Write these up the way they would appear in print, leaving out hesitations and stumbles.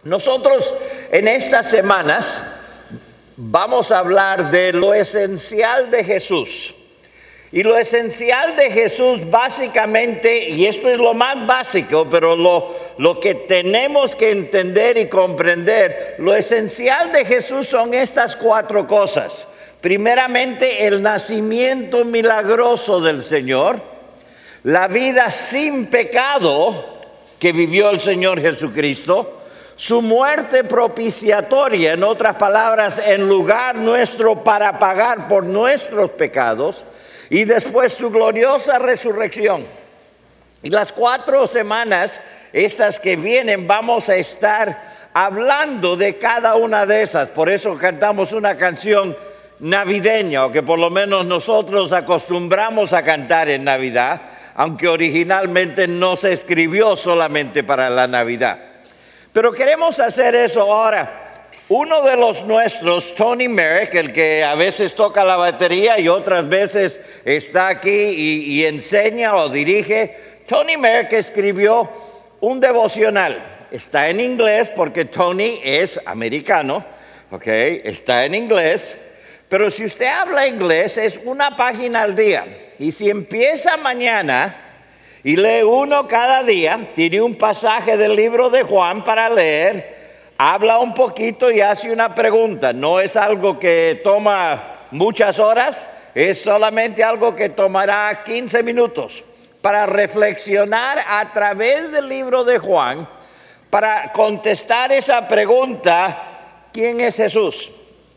Nosotros en estas semanas vamos a hablar de lo esencial de Jesús. Y lo esencial de Jesús básicamente, y esto es lo más básico, pero lo que tenemos que entender y comprender, lo esencial de Jesús son estas cuatro cosas. Primeramente, el nacimiento milagroso del Señor, la vida sin pecado que vivió el Señor Jesucristo, su muerte propiciatoria, en otras palabras, en lugar nuestro para pagar por nuestros pecados, y después su gloriosa resurrección. Y las 4 semanas, estas que vienen, vamos a estar hablando de cada una de esas. Por eso cantamos una canción navideña, o que por lo menos nosotros acostumbramos a cantar en Navidad, aunque originalmente no se escribió solamente para la Navidad. Pero queremos hacer eso ahora. Uno de los nuestros, Tony Merrick, el que a veces toca la batería y otras veces está aquí y enseña o dirige, Tony Merrick escribió un devocional. Está en inglés porque Tony es americano, ¿ok? Está en inglés. Pero si usted habla inglés, es una página al día. Y si empieza mañana y lee uno cada día, tiene un pasaje del libro de Juan para leer, habla un poquito y hace una pregunta. No es algo que toma muchas horas, es solamente algo que tomará 15 minutos para reflexionar a través del libro de Juan, para contestar esa pregunta, ¿quién es Jesús?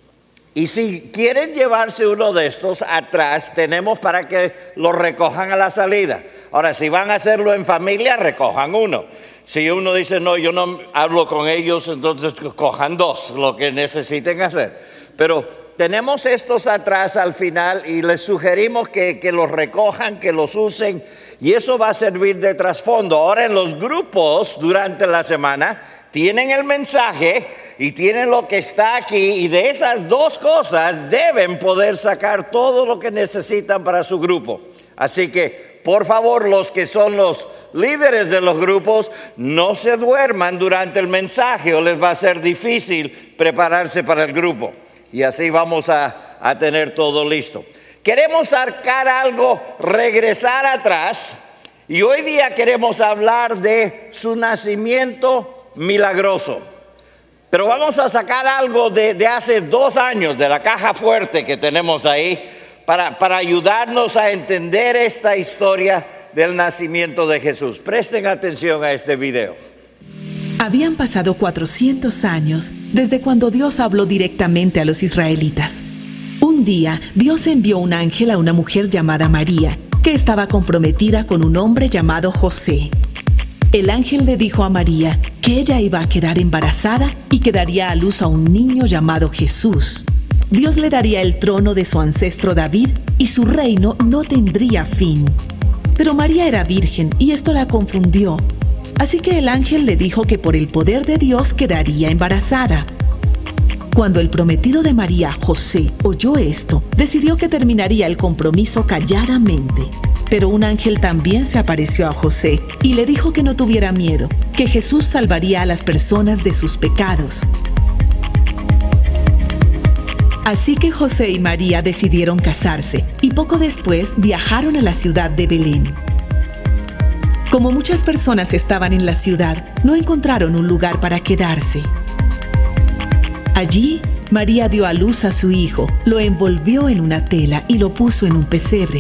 Y si quieren llevarse uno de estos atrás, tenemos para que lo recojan a la salida. Ahora, si van a hacerlo en familia, recojan uno. Si uno dice, no, yo no hablo con ellos, entonces cojan 2, lo que necesiten hacer. Pero tenemos estos atrás al final y les sugerimos que los recojan, que los usen, y eso va a servir de trasfondo. Ahora en los grupos durante la semana tienen el mensaje y tienen lo que está aquí, y de esas 2 cosas deben poder sacar todo lo que necesitan para su grupo. Así que, por favor, los que son los líderes de los grupos, no se duerman durante el mensaje o les va a ser difícil prepararse para el grupo. Y así vamos a tener todo listo. Queremos sacar algo, regresar atrás, y hoy día queremos hablar de su nacimiento milagroso. Pero vamos a sacar algo de hace 2 años, de la caja fuerte que tenemos ahí, para ayudarnos a entender esta historia del nacimiento de Jesús. Presten atención a este video. Habían pasado 400 años desde cuando Dios habló directamente a los israelitas. Un día, Dios envió un ángel a una mujer llamada María, que estaba comprometida con un hombre llamado José. El ángel le dijo a María que ella iba a quedar embarazada y que daría a luz a un niño llamado Jesús. Dios le daría el trono de su ancestro David y su reino no tendría fin. Pero María era virgen y esto la confundió. Así que el ángel le dijo que por el poder de Dios quedaría embarazada. Cuando el prometido de María, José, oyó esto, decidió que terminaría el compromiso calladamente. Pero un ángel también se apareció a José y le dijo que no tuviera miedo, que Jesús salvaría a las personas de sus pecados. Así que José y María decidieron casarse y poco después viajaron a la ciudad de Belén. Como muchas personas estaban en la ciudad, no encontraron un lugar para quedarse. Allí, María dio a luz a su hijo, lo envolvió en una tela y lo puso en un pesebre.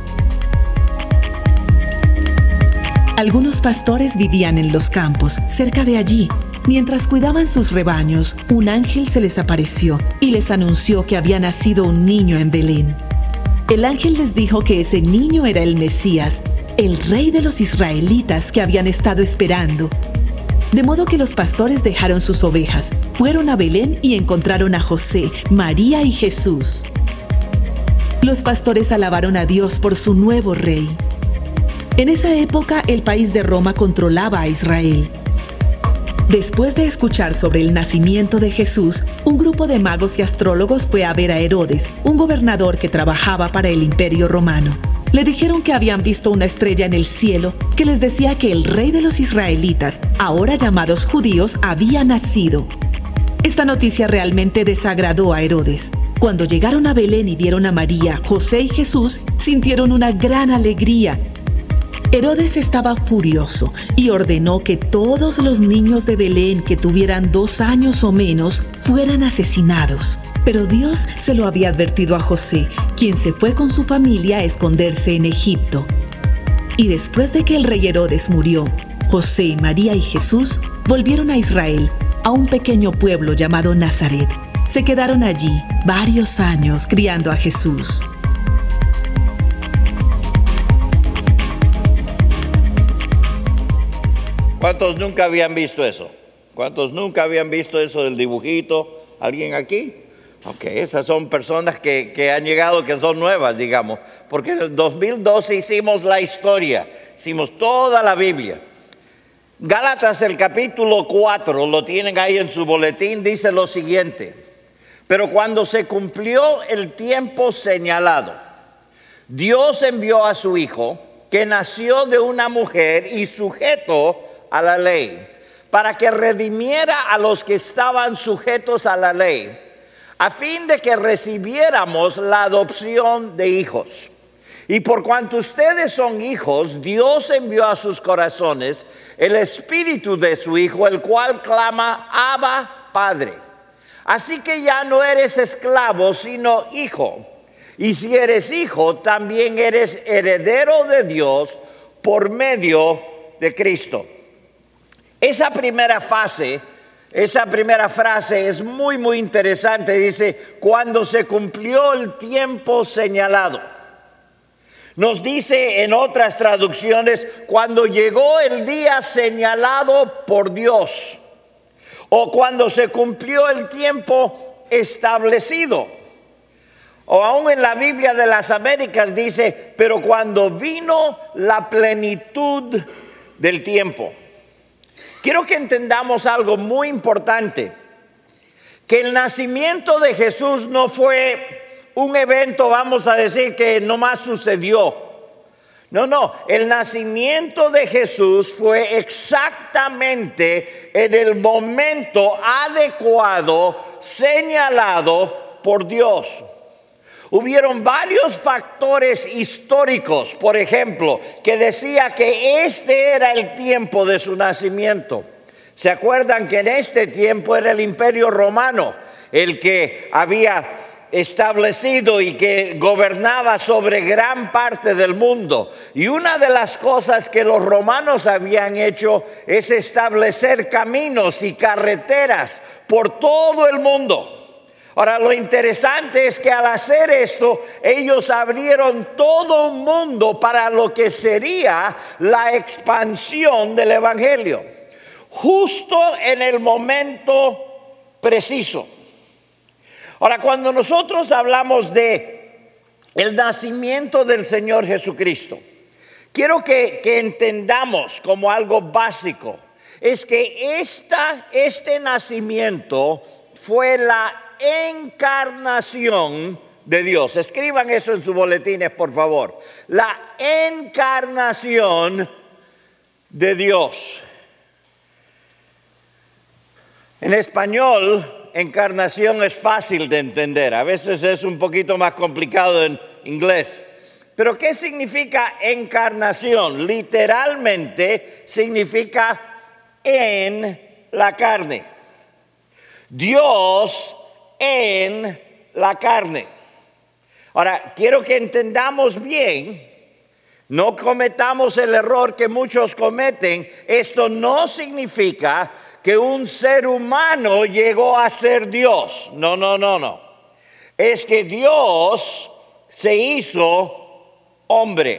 Algunos pastores vivían en los campos, cerca de allí. Mientras cuidaban sus rebaños, un ángel se les apareció y les anunció que había nacido un niño en Belén. El ángel les dijo que ese niño era el Mesías, el rey de los israelitas que habían estado esperando. De modo que los pastores dejaron sus ovejas, fueron a Belén y encontraron a José, María y Jesús. Los pastores alabaron a Dios por su nuevo rey. En esa época, el país de Roma controlaba a Israel. Después de escuchar sobre el nacimiento de Jesús, un grupo de magos y astrólogos fue a ver a Herodes, un gobernador que trabajaba para el Imperio Romano. Le dijeron que habían visto una estrella en el cielo que les decía que el rey de los israelitas, ahora llamados judíos, había nacido. Esta noticia realmente desagradó a Herodes. Cuando llegaron a Belén y vieron a María, José y Jesús, sintieron una gran alegría. Herodes estaba furioso y ordenó que todos los niños de Belén que tuvieran 2 años o menos fueran asesinados. Pero Dios se lo había advertido a José, quien se fue con su familia a esconderse en Egipto. Y después de que el rey Herodes murió, José, María y Jesús volvieron a Israel, a un pequeño pueblo llamado Nazaret. Se quedaron allí varios años criando a Jesús. ¿Cuántos nunca habían visto eso? ¿Cuántos nunca habían visto eso del dibujito? ¿Alguien aquí? Ok, esas son personas que han llegado, que son nuevas, digamos. Porque en el 2012 hicimos la historia, hicimos toda la Biblia. Gálatas, el capítulo 4, lo tienen ahí en su boletín, dice lo siguiente. Pero cuando se cumplió el tiempo señalado, Dios envió a su Hijo, que nació de una mujer y sujeto a la ley, para que redimiera a los que estaban sujetos a la ley, a fin de que recibiéramos la adopción de hijos. Y por cuanto ustedes son hijos, Dios envió a sus corazones el espíritu de su Hijo, el cual clama, Abba, Padre. Así que ya no eres esclavo, sino hijo. Y si eres hijo, también eres heredero de Dios por medio de Cristo. Esa primera frase es muy, muy interesante. Dice, cuando se cumplió el tiempo señalado. Nos dice en otras traducciones, cuando llegó el día señalado por Dios. O cuando se cumplió el tiempo establecido. O aún en la Biblia de las Américas dice, pero cuando vino la plenitud del tiempo. Quiero que entendamos algo muy importante, que el nacimiento de Jesús no fue un evento, vamos a decir, que nomás sucedió. No, el nacimiento de Jesús fue exactamente en el momento adecuado, señalado por Dios. Hubieron varios factores históricos, por ejemplo, que decía que este era el tiempo de su nacimiento. ¿Se acuerdan que en este tiempo era el Imperio Romano el que había establecido y que gobernaba sobre gran parte del mundo? Y una de las cosas que los romanos habían hecho es establecer caminos y carreteras por todo el mundo. Ahora, lo interesante es que al hacer esto, ellos abrieron todo un mundo para lo que sería la expansión del Evangelio, justo en el momento preciso. Ahora, cuando nosotros hablamos de el nacimiento del Señor Jesucristo, quiero que entendamos como algo básico, es que este nacimiento fue la encarnación de Dios. Escriban eso en sus boletines, por favor. La encarnación de Dios. En español, encarnación es fácil de entender. A veces es un poquito más complicado en inglés. Pero ¿qué significa encarnación? Literalmente significa en la carne. Dios en la carne. Ahora, quiero que entendamos bien, no cometamos el error que muchos cometen. Esto no significa que un ser humano llegó a ser Dios. No. Es que Dios se hizo hombre.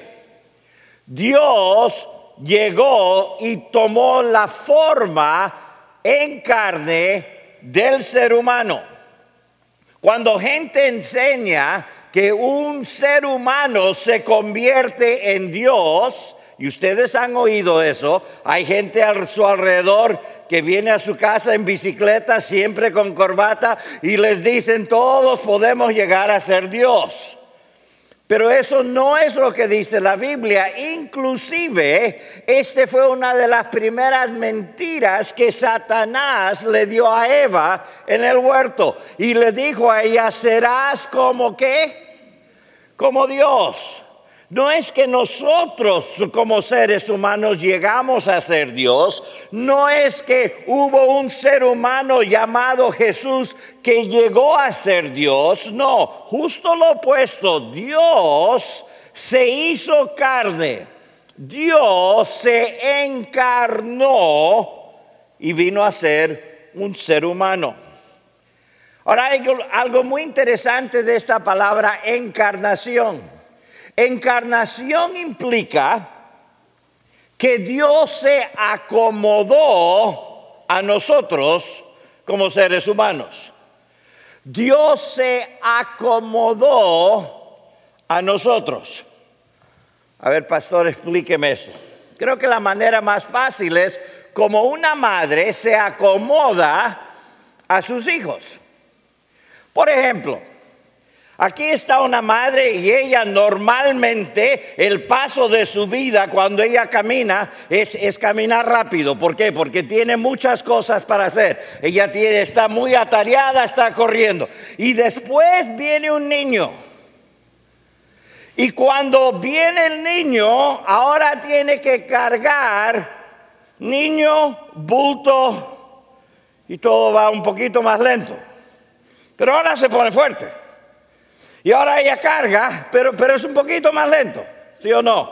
Dios llegó y tomó la forma en carne del ser humano. Cuando gente enseña que un ser humano se convierte en Dios, y ustedes han oído eso, hay gente a su alrededor que viene a su casa en bicicleta, siempre con corbata, y les dicen todos podemos llegar a ser Dios. Pero eso no es lo que dice la Biblia. Inclusive, este fue una de las primeras mentiras que Satanás le dio a Eva en el huerto. Y le dijo a ella, serás como ¿qué? Como Dios. No es que nosotros como seres humanos llegamos a ser Dios. No es que hubo un ser humano llamado Jesús que llegó a ser Dios. No, justo lo opuesto. Dios se hizo carne. Dios se encarnó y vino a ser un ser humano. Ahora hay algo muy interesante de esta palabra encarnación. Encarnación implica que Dios se acomodó a nosotros como seres humanos. Dios se acomodó a nosotros. A ver, pastor, explíqueme eso. Creo que la manera más fácil es como una madre se acomoda a sus hijos. Por ejemplo, aquí está una madre y ella normalmente el paso de su vida cuando ella camina es caminar rápido. ¿Por qué? Porque tiene muchas cosas para hacer. Ella está muy atareada, está corriendo. Y después viene un niño. Y cuando viene el niño, ahora tiene que cargar niño, bulto y todo va un poquito más lento. Pero ahora se pone fuerte. Y ahora ella carga, pero es un poquito más lento, ¿sí o no?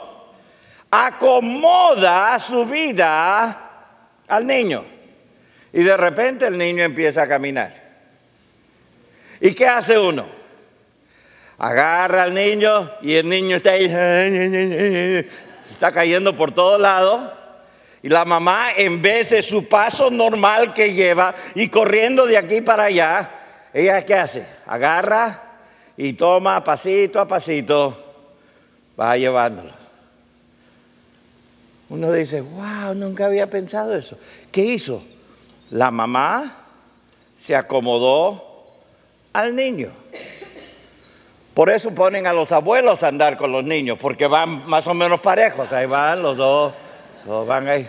Acomoda su vida al niño. Y de repente el niño empieza a caminar. ¿Y qué hace uno? Agarra al niño y el niño está ahí, está cayendo por todos lados. Y la mamá, en vez de su paso normal que lleva y corriendo de aquí para allá, ¿ella qué hace? Agarra y toma pasito a pasito, va llevándolo. Uno dice, wow, nunca había pensado eso. ¿Qué hizo? La mamá se acomodó al niño. Por eso ponen a los abuelos a andar con los niños, porque van más o menos parejos. Ahí van los dos, todos van ahí.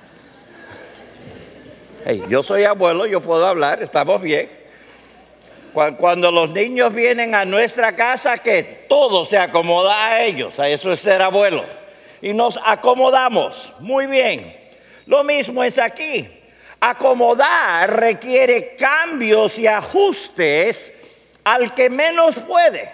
Hey, yo soy abuelo, yo puedo hablar, estamos bien. Cuando los niños vienen a nuestra casa, que todo se acomoda a ellos, a eso es ser abuelo. Y nos acomodamos, muy bien. Lo mismo es aquí. Acomodar requiere cambios y ajustes al que menos puede.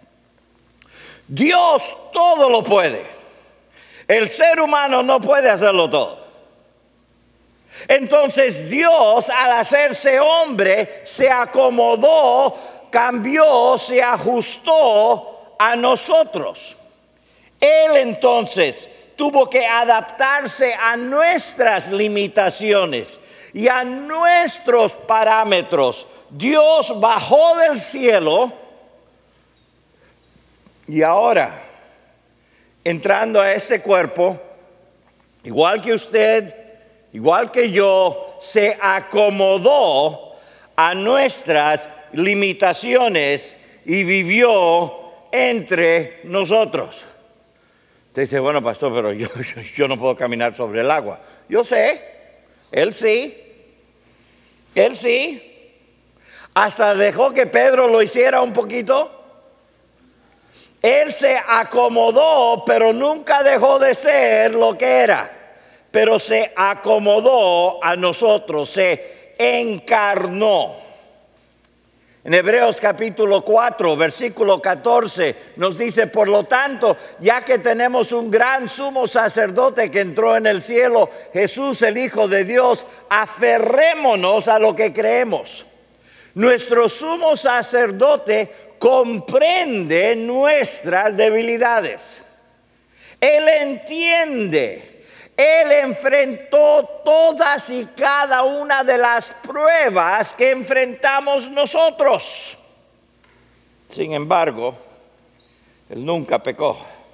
Dios todo lo puede. El ser humano no puede hacerlo todo. Entonces Dios, al hacerse hombre, se acomodó, cambió, se ajustó a nosotros. Él entonces tuvo que adaptarse a nuestras limitaciones y a nuestros parámetros. Dios bajó del cielo y ahora, entrando a este cuerpo, igual que usted, igual que yo, se acomodó a nuestras limitaciones y vivió entre nosotros. Usted dice, bueno, pastor, pero yo no puedo caminar sobre el agua. Yo sé, él sí. Hasta dejó que Pedro lo hiciera un poquito. Él se acomodó, pero nunca dejó de ser lo que era. Pero se acomodó a nosotros, se encarnó. En Hebreos capítulo 4, versículo 14, nos dice, por lo tanto, ya que tenemos un gran sumo sacerdote que entró en el cielo, Jesús el Hijo de Dios, aferrémonos a lo que creemos. Nuestro sumo sacerdote comprende nuestras debilidades. Él entiende. Él enfrentó todas y cada una de las pruebas que enfrentamos nosotros. Sin embargo, Él nunca pecó.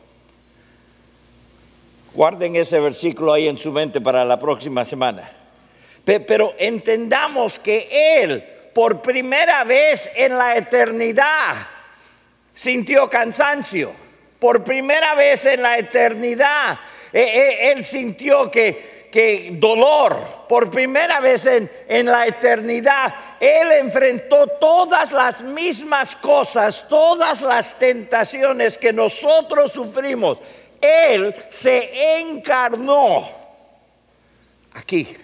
Guarden ese versículo ahí en su mente para la próxima semana. Pero entendamos que Él, por primera vez en la eternidad, sintió cansancio. por primera vez en la eternidad. Él sintió que dolor, por primera vez en la eternidad. Él enfrentó todas las mismas cosas, todas las tentaciones que nosotros sufrimos. Él se encarnó aquí.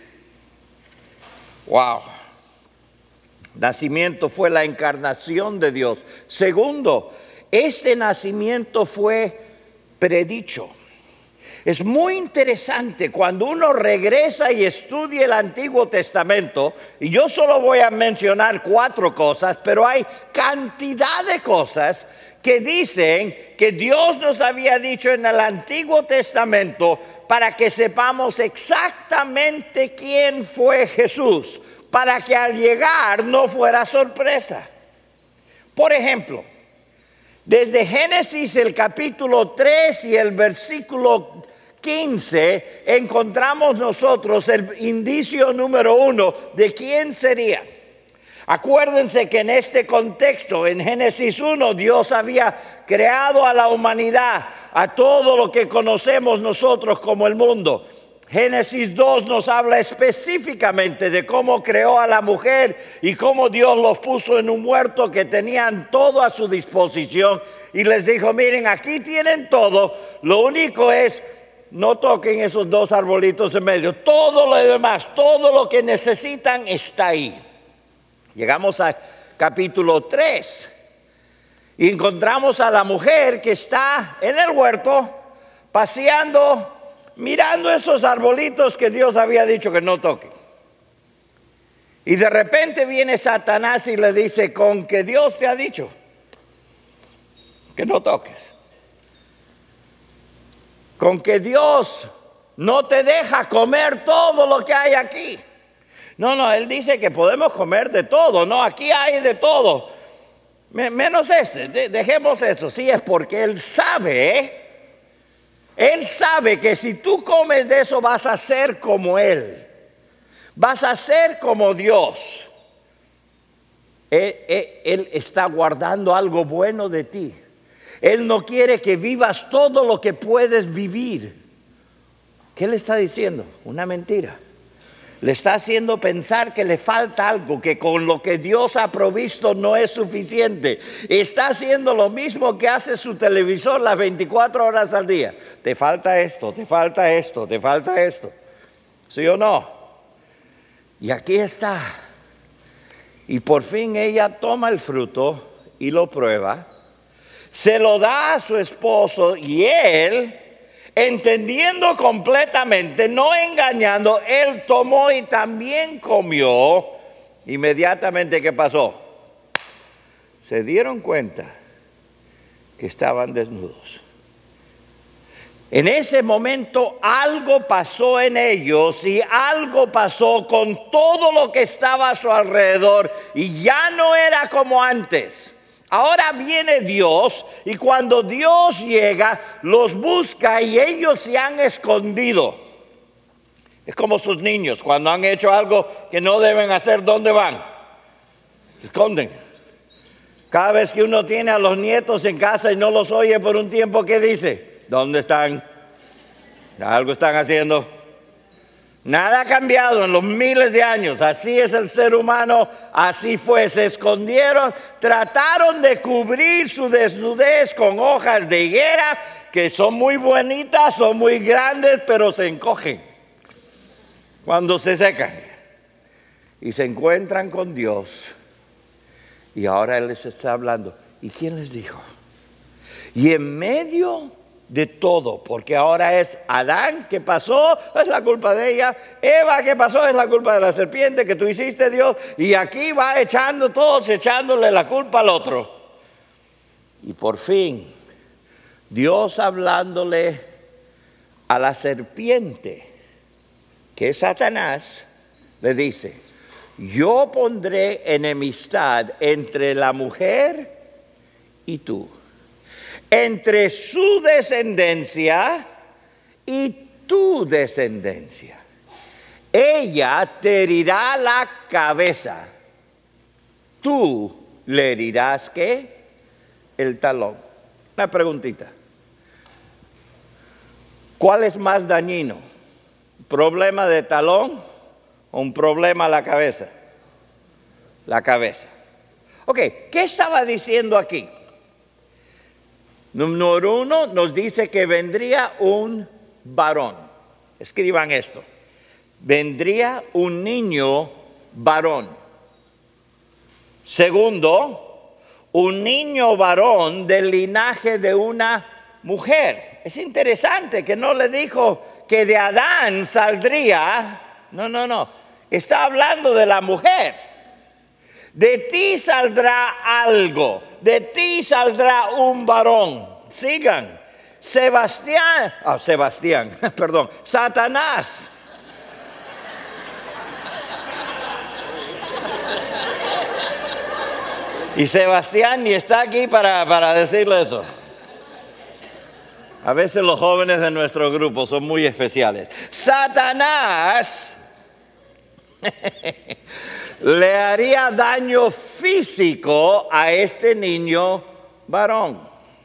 Wow. Nacimiento fue la encarnación de Dios. Segundo, este nacimiento fue predicho. Es muy interesante cuando uno regresa y estudia el Antiguo Testamento, y yo solo voy a mencionar 4 cosas, pero hay cantidad de cosas que dicen que Dios nos había dicho en el Antiguo Testamento para que sepamos exactamente quién fue Jesús, para que al llegar no fuera sorpresa. Por ejemplo, desde Génesis el capítulo 3 y el versículo 15 encontramos nosotros el indicio número 1 de quién sería. Acuérdense que en este contexto, en Génesis 1, Dios había creado a la humanidad, a todo lo que conocemos nosotros como el mundo. Génesis 2 nos habla específicamente de cómo creó a la mujer y cómo Dios los puso en un huerto que tenían todo a su disposición y les dijo, miren, aquí tienen todo, lo único es, no toquen esos 2 arbolitos en medio, todo lo demás, todo lo que necesitan está ahí. Llegamos a capítulo 3 y encontramos a la mujer que está en el huerto paseando, mirando esos arbolitos que Dios había dicho que no toquen. Y de repente viene Satanás y le dice, con que Dios te ha dicho que no toques, con que Dios no te deja comer todo lo que hay aquí. No, él dice que podemos comer de todo, no, aquí hay de todo, menos dejemos eso. Sí, es porque él sabe que si tú comes de eso vas a ser como Él. Vas a ser como Dios. Él está guardando algo bueno de ti. Él no quiere que vivas todo lo que puedes vivir. ¿Qué le está diciendo? Una mentira. Le está haciendo pensar que le falta algo, que con lo que Dios ha provisto no es suficiente. Está haciendo lo mismo que hace su televisor las 24 horas al día. Te falta esto, te falta esto, te falta esto. ¿Sí o no? Y aquí está. Y por fin ella toma el fruto y lo prueba. Se lo da a su esposo y él, entendiendo completamente, no engañando, él tomó y también comió. Inmediatamente, ¿qué pasó? Se dieron cuenta que estaban desnudos. En ese momento algo pasó en ellos y algo pasó con todo lo que estaba a su alrededor y ya no era como antes. Ahora viene Dios y cuando Dios llega, los busca y ellos se han escondido. Es como sus niños, cuando han hecho algo que no deben hacer, ¿dónde van? Se esconden. Cada vez que uno tiene a los nietos en casa y no los oye por un tiempo, ¿qué dice? ¿Dónde están? Algo están haciendo. Nada ha cambiado en los miles de años. Así es el ser humano, así fue. Se escondieron, trataron de cubrir su desnudez con hojas de higuera, que son muy bonitas, son muy grandes, pero se encogen cuando se secan. Y se encuentran con Dios. Y ahora Él les está hablando. ¿Y quién les dijo? Y en medio de todo, porque ahora es Adán, ¿qué pasó? Es la culpa de ella. Eva, ¿qué pasó? Es la culpa de la serpiente que tú hiciste, Dios. Y aquí va echando todos, echándole la culpa al otro. Y por fin, Dios hablándole a la serpiente, que es Satanás, le dice, yo pondré enemistad entre la mujer y tú, entre su descendencia y tu descendencia. Ella te herirá la cabeza, tú le herirás, ¿qué? El talón. Una preguntita. ¿Cuál es más dañino? ¿Un problema de talón o un problema a la cabeza? La cabeza. Ok, ¿qué estaba diciendo aquí? Número 1 nos dice que vendría un varón. Escriban esto. Vendría un niño varón. Segundo, un niño varón del linaje de una mujer. Es interesante que no le dijo que de Adán saldría. No. Está hablando de la mujer. De ti saldrá algo. De ti saldrá un varón. Sigan. Satanás. Y Sebastián ni está aquí para decirle eso. A veces los jóvenes de nuestro grupo son muy especiales. Satanás le haría daño físico a este niño varón.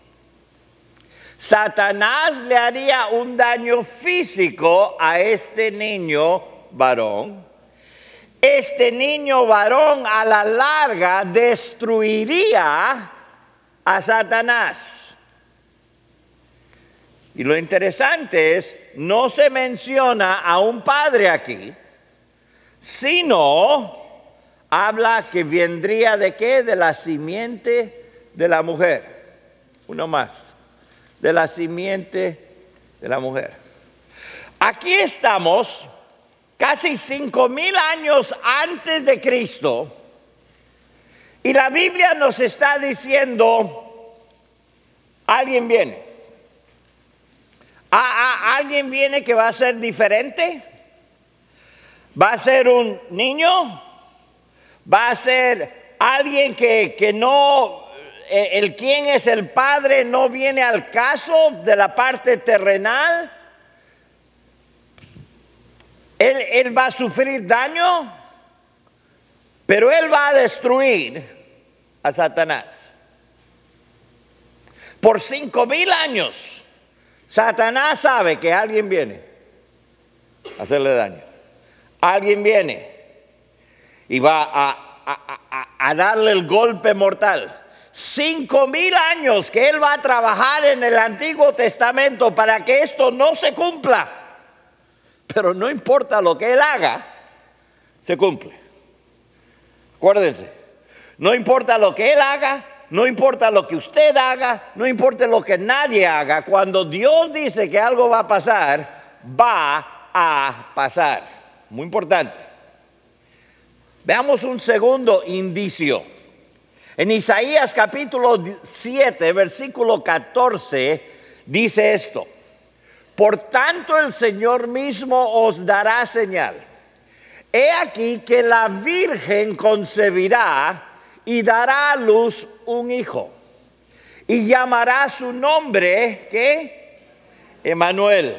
Satanás le haría un daño físico a este niño varón. Este niño varón a la larga destruiría a Satanás. Y lo interesante es, no se menciona a un padre aquí, sino habla que vendría de qué, de la simiente de la mujer. Uno más, de la simiente de la mujer. Aquí estamos casi 5,000 años antes de Cristo, y la Biblia nos está diciendo, alguien viene. ¿Alguien viene que va a ser diferente? ¿Va a ser un niño? ¿Va a ser alguien que no, el quien es el padre no viene al caso de la parte terrenal? Él va a sufrir daño, pero él va a destruir a Satanás. Por 5,000 años, Satanás sabe que alguien viene a hacerle daño. Alguien viene y va a darle el golpe mortal. 5,000 años que él va a trabajar en el Antiguo Testamento para que esto no se cumpla. Pero no importa lo que él haga, se cumple. Acuérdense, no importa lo que él haga, no importa lo que usted haga, no importa lo que nadie haga. Cuando Dios dice que algo va a pasar, va a pasar. Muy importante. Veamos un segundo indicio. En Isaías capítulo 7, versículo 14, dice esto. Por tanto el Señor mismo os dará señal. He aquí que la Virgen concebirá y dará a luz un hijo. Y llamará su nombre, ¿qué? Emmanuel.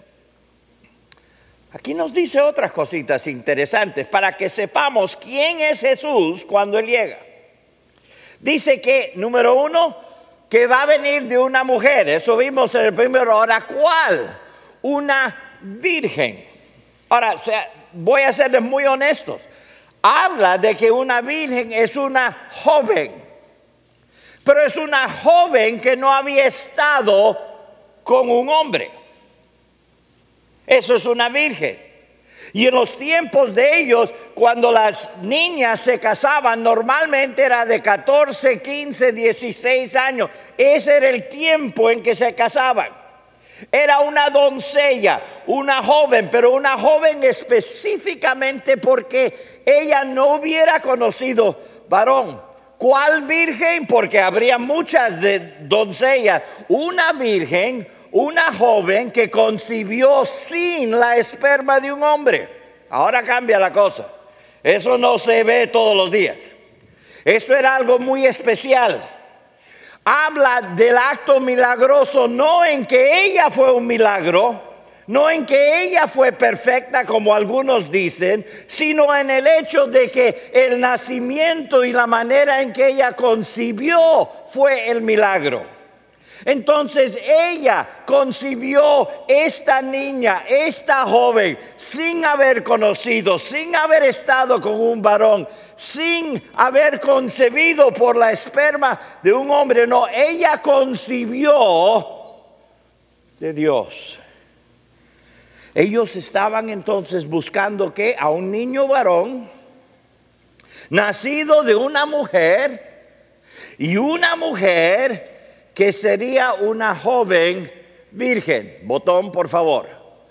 Aquí nos dice otras cositas interesantes para que sepamos quién es Jesús cuando Él llega. Dice que, número 1, que va a venir de una mujer. Eso vimos en el primero. Ahora, ¿cuál? Una virgen. Ahora, voy a serles muy honestos. Habla de que una virgen es una joven. Pero es una joven que no había estado con un hombre. Eso es una virgen. Y en los tiempos de ellos, cuando las niñas se casaban, normalmente era de 14, 15, 16 años. Ese era el tiempo en que se casaban. Era una doncella, una joven, pero una joven específicamente porque ella no hubiera conocido varón. ¿Cuál virgen? Porque habría muchas doncellas. Una virgen, una joven que concibió sin la esperma de un hombre. Ahora cambia la cosa. Eso no se ve todos los días. Esto era algo muy especial. Habla del acto milagroso, no en que ella fue un milagro, no en que ella fue perfecta como algunos dicen, sino en el hecho de que el nacimiento y la manera en que ella concibió fue el milagro. Entonces ella concibió esta niña, esta joven, sin haber conocido, sin haber estado con un varón, sin haber concebido por la esperma de un hombre. No, ella concibió de Dios. Ellos estaban entonces buscando ¿qué? A un niño varón, nacido de una mujer, y una mujer que sería una joven virgen. Botón, por favor.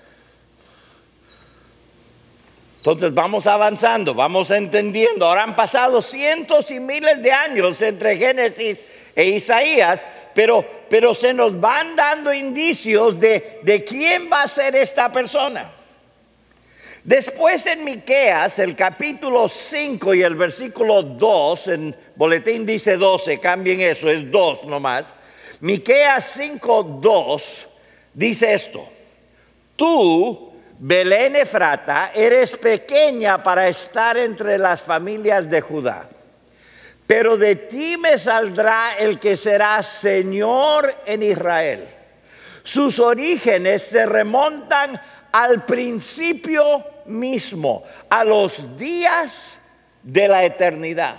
Entonces vamos avanzando, vamos entendiendo. Ahora han pasado cientos y miles de años entre Génesis e Isaías, pero se nos van dando indicios de quién va a ser esta persona. Después en Miqueas, el capítulo 5 y el versículo 2, en boletín dice 12, cambien eso, es 2 nomás. Miqueas 5:2 dice esto: tú, Belén Efrata, eres pequeña para estar entre las familias de Judá, pero de ti me saldrá el que será Señor en Israel. Sus orígenes se remontan al principio mismo, a los días de la eternidad.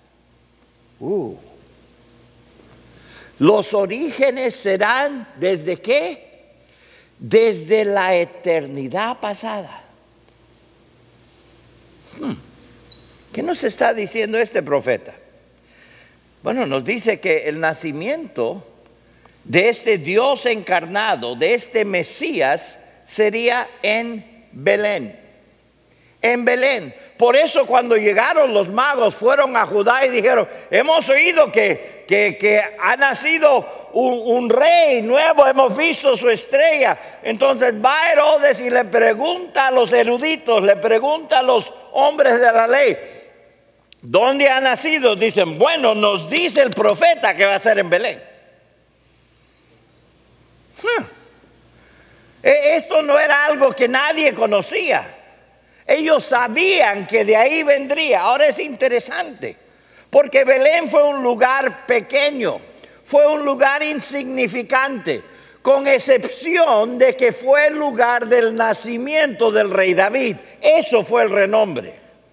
Los orígenes serán ¿desde qué? Desde la eternidad pasada. ¿Qué nos está diciendo este profeta? Bueno, nos dice que el nacimiento de este Dios encarnado, de este Mesías, sería en Belén. En Belén. Por eso cuando llegaron los magos, fueron a Judá y dijeron: hemos oído que ha nacido un rey nuevo, hemos visto su estrella. Entonces va Herodes y le pregunta a los eruditos, le pregunta a los hombres de la ley: ¿dónde ha nacido? Dicen: bueno, nos dice el profeta que va a ser en Belén. Esto no era algo que nadie conocía. Ellos sabían que de ahí vendría. Ahora es interesante, porque Belén fue un lugar pequeño, fue un lugar insignificante, con excepción de que fue el lugar del nacimiento del rey David. Eso fue el renombre.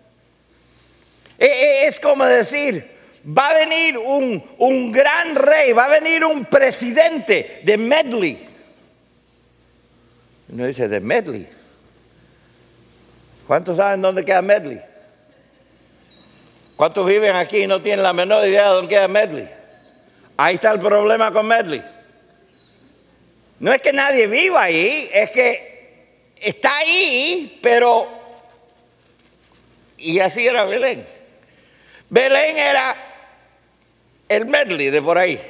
Es como decir: va a venir un gran rey, va a venir un presidente de Medley. Uno dice: de Medley. ¿Cuántos saben dónde queda Medley? ¿Cuántos viven aquí y no tienen la menor idea de dónde queda Medley? Ahí está el problema con Medley. No es que nadie viva ahí, es que está ahí, pero... Y así era Belén. Belén era el Medley de por ahí.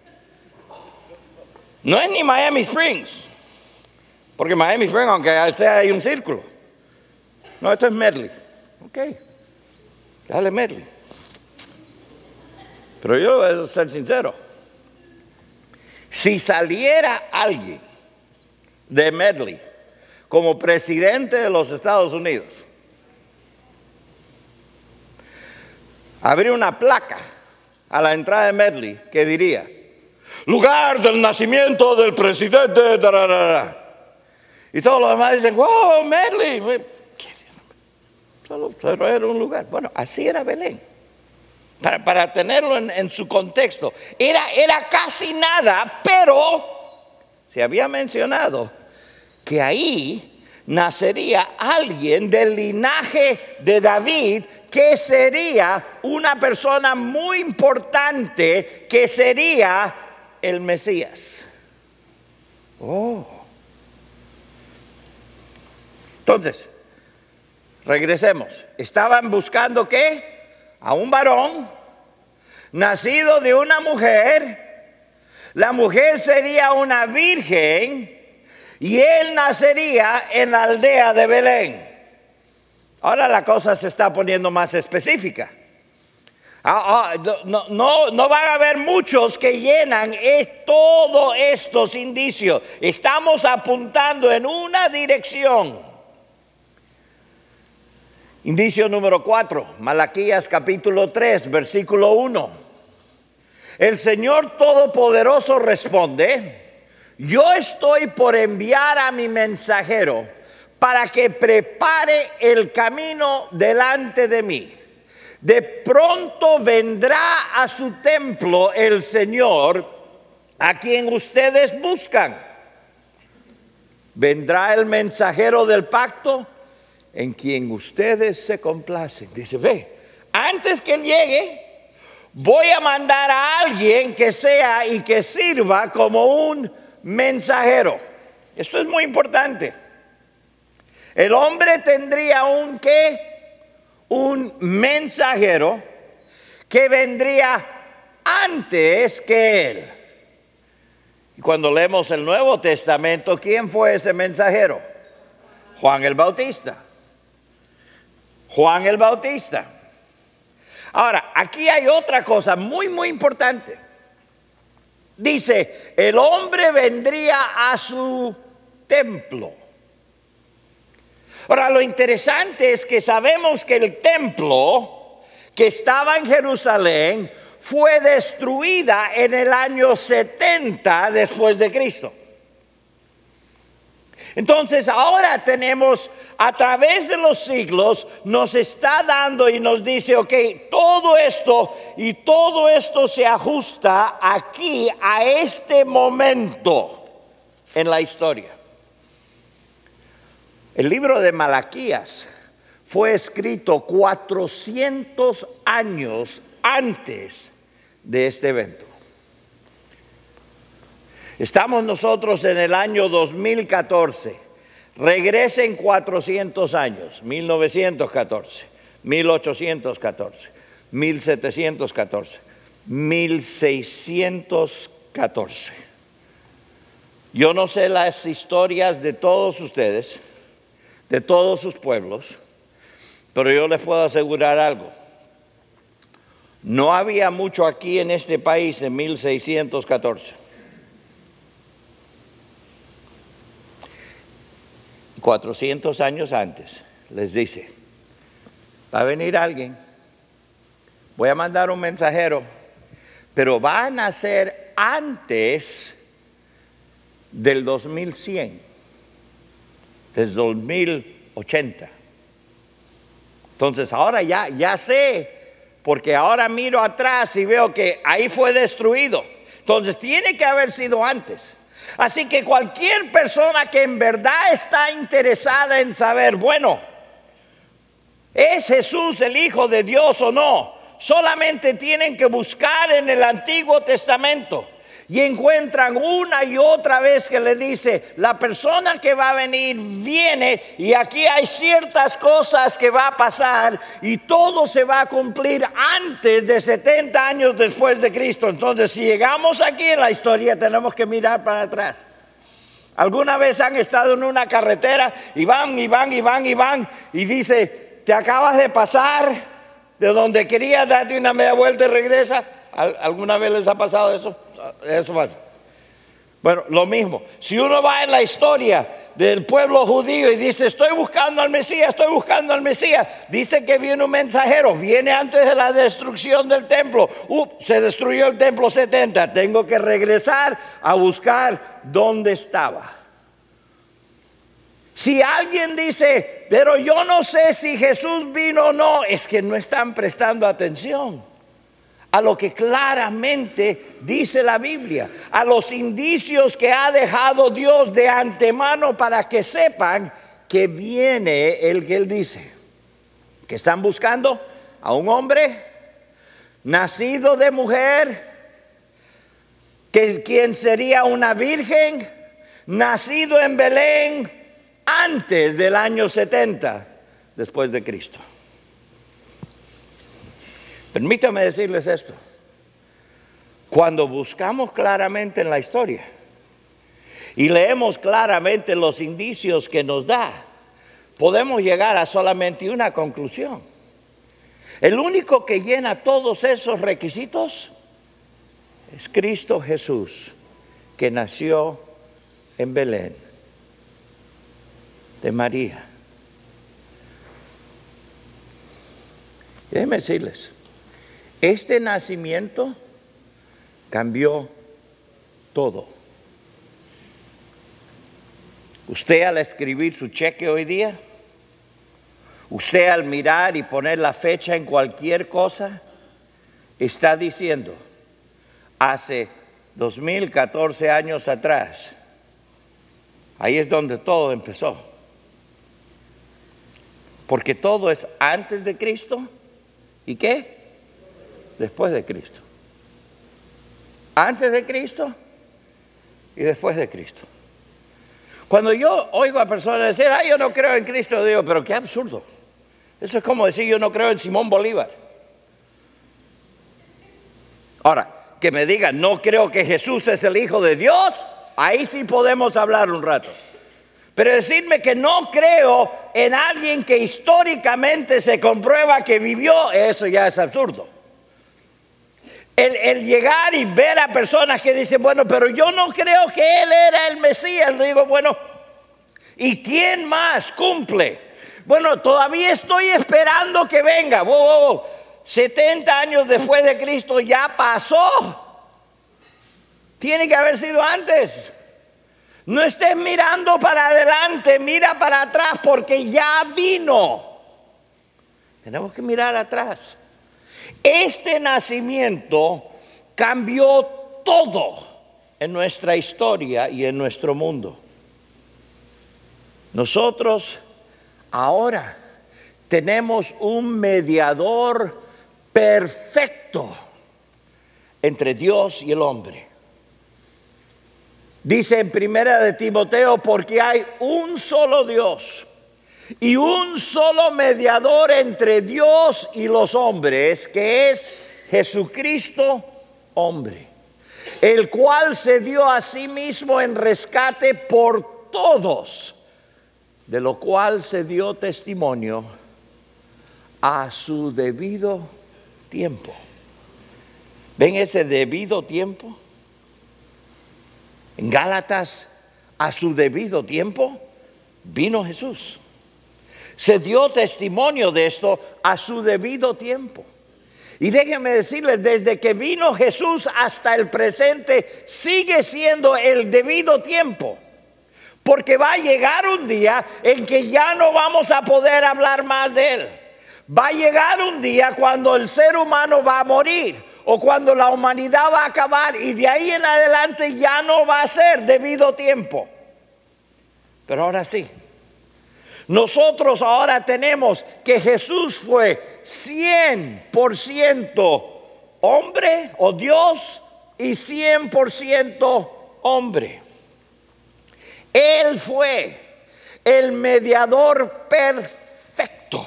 No es ni Miami Springs, porque Miami Springs, aunque sea, hay un círculo. No, esto es Medley. Ok, dale Medley. Pero yo voy a ser sincero. Si saliera alguien de Medley como presidente de los Estados Unidos, habría una placa a la entrada de Medley que diría: lugar del nacimiento del presidente. Y todos los demás dicen: wow, Medley. Solo era un lugar. Bueno, así era Belén. Para tenerlo en su contexto. Era casi nada, pero se había mencionado que ahí nacería alguien del linaje de David, que sería una persona muy importante, que sería el Mesías. Entonces, regresemos. Estaban buscando ¿qué? A un varón nacido de una mujer. La mujer sería una virgen y él nacería en la aldea de Belén. Ahora la cosa se está poniendo más específica. No van a haber muchos que llenan todos estos indicios. Estamos apuntando en una dirección. Indicio número 4, Malaquías capítulo 3, versículo 1. El Señor Todopoderoso responde: yo estoy por enviar a mi mensajero para que prepare el camino delante de mí. De pronto vendrá a su templo el Señor a quien ustedes buscan. Vendrá el mensajero del pacto en quien ustedes se complacen. Dice, ve, antes que él llegue, voy a mandar a alguien que sea y que sirva como un mensajero. Esto es muy importante. El hombre tendría un mensajero que vendría antes que él. Y cuando leemos el Nuevo Testamento, ¿quién fue ese mensajero? Juan el Bautista. Juan el Bautista. Ahora, aquí hay otra cosa muy, muy importante. Dice, el hombre vendría a su templo. Ahora, lo interesante es que sabemos que el templo que estaba en Jerusalén fue destruida en el año 70 después de Cristo. Entonces ahora tenemos, a través de los siglos, nos está dando y nos dice, ok, todo esto se ajusta aquí a este momento en la historia. El libro de Malaquías fue escrito 400 años antes de este evento. Estamos nosotros en el año 2014. Regresen 400 años, 1914, 1814, 1714, 1614. Yo no sé las historias de todos ustedes, de todos sus pueblos, pero yo les puedo asegurar algo. No había mucho aquí en este país en 1614. 400 años antes les dice, va a venir alguien, voy a mandar un mensajero, pero va a nacer antes del 2100, desde 2080. Entonces ahora ya sé, porque ahora miro atrás y veo que ahí fue destruido. Entonces tiene que haber sido antes. Así que cualquier persona que en verdad está interesada en saber, bueno, ¿es Jesús el Hijo de Dios o no? Solamente tienen que buscar en el Antiguo Testamento y encuentran una y otra vez que le dice, la persona que va a venir viene y aquí hay ciertas cosas que va a pasar y todo se va a cumplir antes de 70 años después de Cristo. Entonces, si llegamos aquí en la historia, tenemos que mirar para atrás. ¿Alguna vez han estado en una carretera y van y dice, te acabas de pasar de donde querías, date una media vuelta y regresa? ¿Alguna vez les ha pasado eso? Eso pasa. Bueno, lo mismo. Si uno va en la historia del pueblo judío y dice, estoy buscando al Mesías, dice que viene un mensajero, viene antes de la destrucción del templo. Se destruyó el templo 70, tengo que regresar a buscar dónde estaba. Si alguien dice, pero yo no sé si Jesús vino o no, es que no están prestando atención a lo que claramente dice la Biblia, a los indicios que ha dejado Dios de antemano para que sepan que viene el que Él dice. Que están buscando a un hombre nacido de mujer, quien sería una virgen, nacido en Belén antes del año 70 después de Cristo. Permítame decirles esto. Cuando buscamos claramente en la historia y leemos claramente los indicios que nos da, podemos llegar a solamente una conclusión. El único que llena todos esos requisitos es Cristo Jesús, que nació en Belén de María. Déjenme decirles, este nacimiento cambió todo. Usted al escribir su cheque hoy día, usted al mirar y poner la fecha en cualquier cosa, está diciendo, hace 2014 años atrás, ahí es donde todo empezó. Porque todo es antes de Cristo, ¿y qué? Después de Cristo. Antes de Cristo y después de Cristo. Cuando yo oigo a personas decir, yo no creo en Cristo, digo, pero qué absurdo. Eso es como decir, yo no creo en Simón Bolívar. Ahora, que me digan, no creo que Jesús es el Hijo de Dios, ahí sí podemos hablar un rato. Pero decirme que no creo en alguien que históricamente se comprueba que vivió, eso ya es absurdo. El llegar y ver a personas que dicen, bueno, pero yo no creo que Él era el Mesías. Le digo, bueno, ¿y quién más cumple? Bueno, todavía estoy esperando que venga. 70 años después de Cristo ya pasó. Tiene que haber sido antes. No estés mirando para adelante, mira para atrás porque ya vino. Tenemos que mirar atrás. Este nacimiento cambió todo en nuestra historia y en nuestro mundo. Nosotros ahora tenemos un mediador perfecto entre Dios y el hombre. Dice en Primera de Timoteo, porque hay un solo Dios y un solo mediador entre Dios y los hombres, que es Jesucristo, hombre, el cual se dio a sí mismo en rescate por todos, de lo cual se dio testimonio a su debido tiempo. ¿Ven ese debido tiempo? En Gálatas, a su debido tiempo, vino Jesús. Se dio testimonio de esto a su debido tiempo. Y déjenme decirles, desde que vino Jesús hasta el presente, sigue siendo el debido tiempo. Porque va a llegar un día en que ya no vamos a poder hablar más de Él. Va a llegar un día cuando el ser humano va a morir, o cuando la humanidad va a acabar, y de ahí en adelante ya no va a ser debido tiempo. Pero ahora sí, nosotros ahora tenemos que Jesús fue 100% hombre o Dios y 100% hombre. Él fue el mediador perfecto.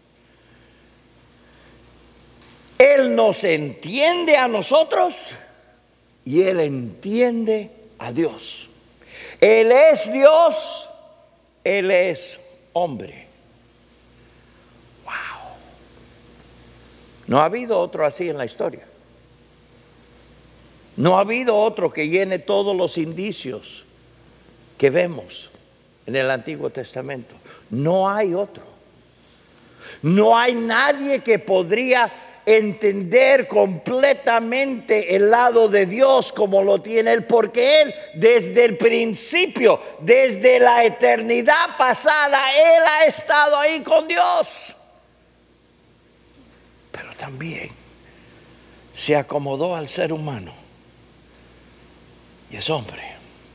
Él nos entiende a nosotros y Él entiende a Dios. Él es Dios, Él es hombre. Wow. No ha habido otro así en la historia. No ha habido otro que llene todos los indicios que vemos en el Antiguo Testamento. No hay otro. No hay nadie que podría entender completamente el lado de Dios como lo tiene Él, porque Él desde el principio, desde la eternidad pasada, Él ha estado ahí con Dios. Pero también se acomodó al ser humano y es hombre.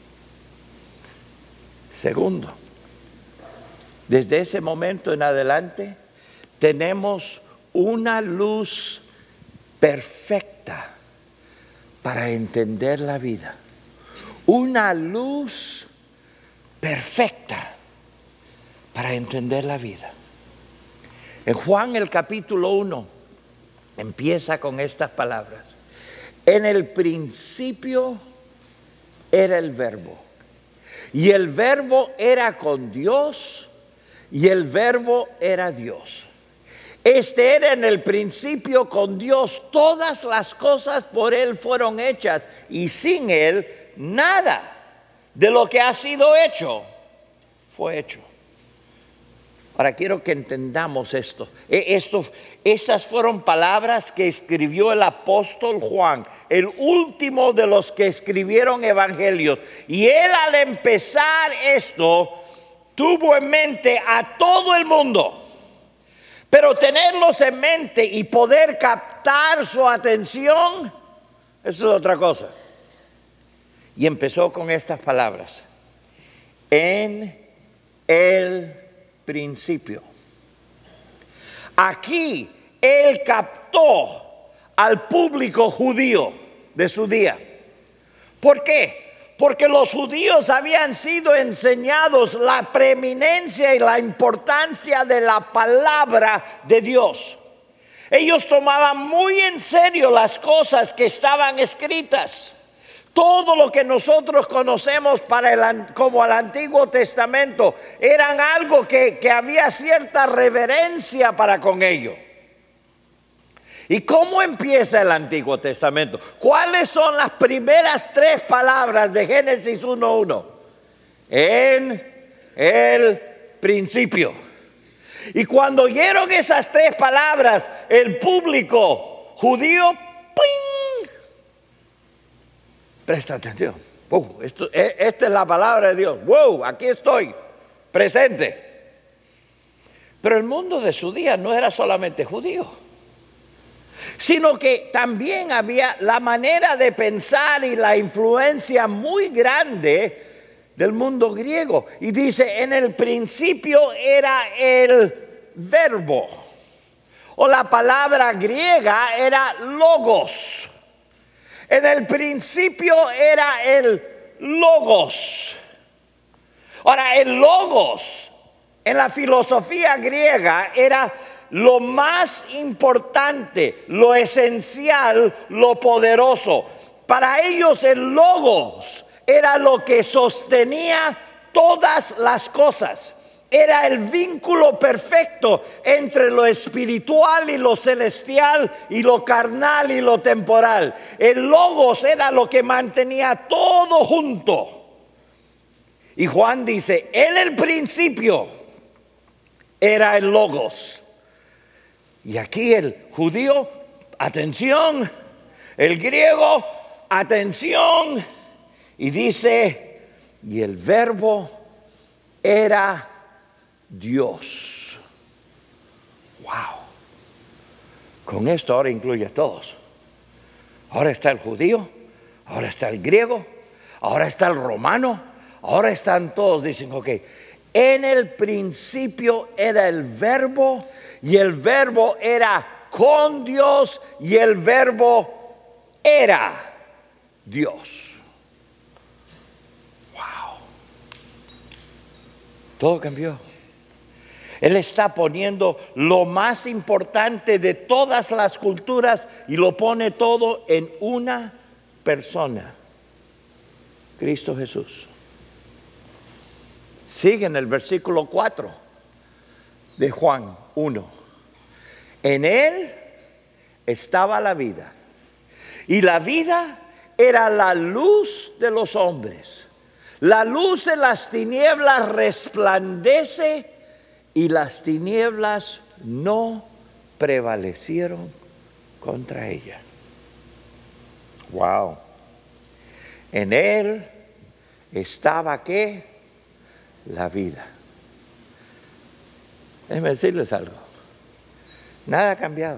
Segundo, desde ese momento en adelante tenemos una luz perfecta para entender la vida. Una luz perfecta para entender la vida. En Juan el capítulo 1 empieza con estas palabras. En el principio era el Verbo, y el Verbo era con Dios, y el Verbo era Dios. Este era en el principio con Dios. Todas las cosas por Él fueron hechas, y sin Él nada de lo que ha sido hecho fue hecho. Ahora quiero que entendamos esto. Estas fueron palabras que escribió el apóstol Juan, el último de los que escribieron evangelios. Y él, al empezar esto, tuvo en mente a todo el mundo. Pero tenerlos en mente y poder captar su atención, eso es otra cosa. Y empezó con estas palabras: en el principio. Aquí él captó al público judío de su día. ¿Por qué? Porque los judíos habían sido enseñados la preeminencia y la importancia de la palabra de Dios. Ellos tomaban muy en serio las cosas que estaban escritas. Todo lo que nosotros conocemos como el Antiguo Testamento eran algo que había cierta reverencia para con ello. ¿Y cómo empieza el Antiguo Testamento? ¿Cuáles son las primeras 3 palabras de Génesis 1:1? En el principio. Y cuando oyeron esas 3 palabras, el público judío, ¡ping!, presta atención. Esta es la palabra de Dios. ¡Wow! Aquí estoy, presente. Pero el mundo de su día no era solamente judío, sino que también había la manera de pensar y la influencia muy grande del mundo griego. Y dice, en el principio era el verbo, o la palabra griega era logos. En el principio era el logos. Ahora, el logos en la filosofía griega era lo más importante, lo esencial, lo poderoso. Para ellos el logos era lo que sostenía todas las cosas. Era el vínculo perfecto entre lo espiritual y lo celestial, y lo carnal y lo temporal. El logos era lo que mantenía todo junto. Y Juan dice, en el principio era el logos. Y aquí el judío, atención, el griego, atención, y dice, y el verbo era Dios. Wow. Con esto ahora incluye a todos. Ahora está el judío, ahora está el griego, ahora está el romano, ahora están todos. Dicen, ok, en el principio era el verbo, y el verbo era con Dios, y el verbo era Dios. Wow. Todo cambió. Él está poniendo lo más importante de todas las culturas y lo pone todo en una persona: Cristo Jesús. Sigue en el versículo 4 de Juan 1. En él estaba la vida, y la vida era la luz de los hombres. La luz en las tinieblas resplandece, y las tinieblas no prevalecieron contra ella. Wow. En él estaba, ¿qué? La vida. Déjenme decirles algo. Nada ha cambiado.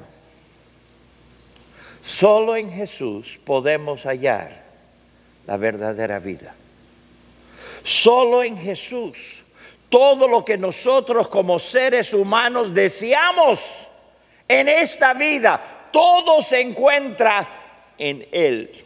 Solo en Jesús podemos hallar la verdadera vida. Solo en Jesús. Todo lo que nosotros como seres humanos deseamos en esta vida, todo se encuentra en Él.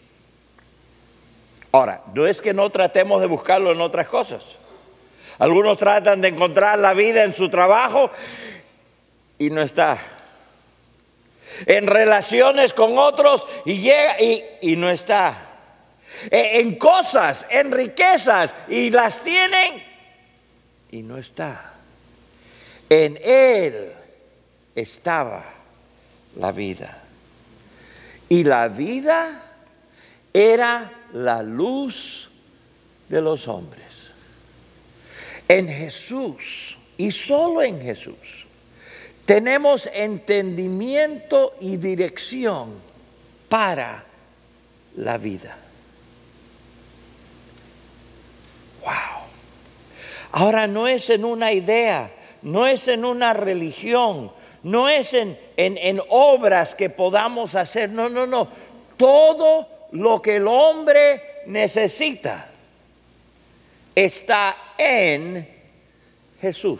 Ahora, no es que no tratemos de buscarlo en otras cosas. Algunos tratan de encontrar la vida en su trabajo y no está. En relaciones con otros y llega y no está. En cosas, en riquezas, y las tienen y no está. En Él estaba la vida, y la vida era la luz de los hombres. En Jesús y solo en Jesús tenemos entendimiento y dirección para la vida. Wow. Ahora no es en una idea, no es en una religión, no es en obras que podamos hacer, no. Todo lo que el hombre necesita está en Jesús.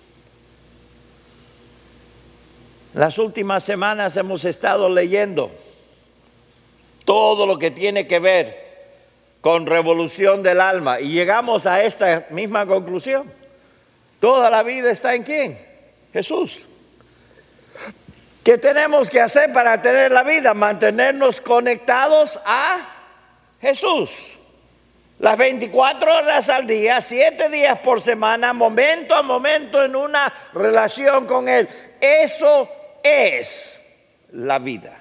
Las últimas semanas hemos estado leyendo todo lo que tiene que ver con revolución del alma y llegamos a esta misma conclusión. Toda la vida está en ¿quién? Jesús. ¿Qué tenemos que hacer para tener la vida? Mantenernos conectados a Jesús. Las 24 horas al día, 7 días por semana, momento a momento en una relación con Él. Eso es la vida.